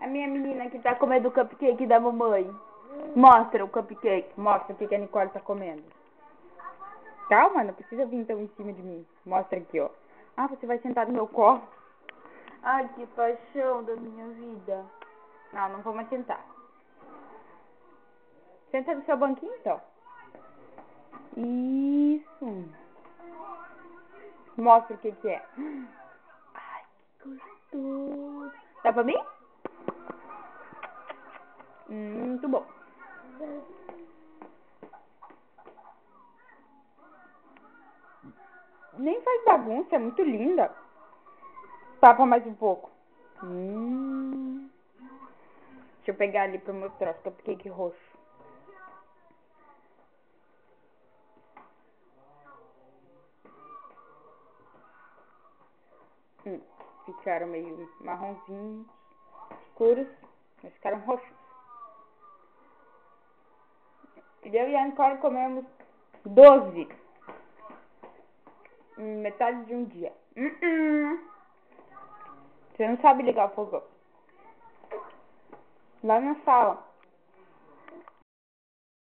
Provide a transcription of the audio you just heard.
A minha menina que tá comendo o cupcake da mamãe. Mostra o cupcake. Mostra o que a Nicole tá comendo. Calma, não precisa vir então em cima de mim. Mostra aqui, ó. Ah, você vai sentar no meu colo? Ai, que paixão da minha vida. Não vou mais sentar. Senta no seu banquinho, então. Isso. Mostra o que é. Ai, que gostoso. Dá pra mim? Muito bom. Nem faz bagunça, é muito linda. Tapa mais um pouco. Deixa eu pegar ali pra mostrar o cupcake roxo. Ficaram meio marronzinhos, escuros, mas ficaram roxos. Eu e a Nicole comemos 12. Metade de um dia. Você não sabe ligar o fogão. Lá na sala.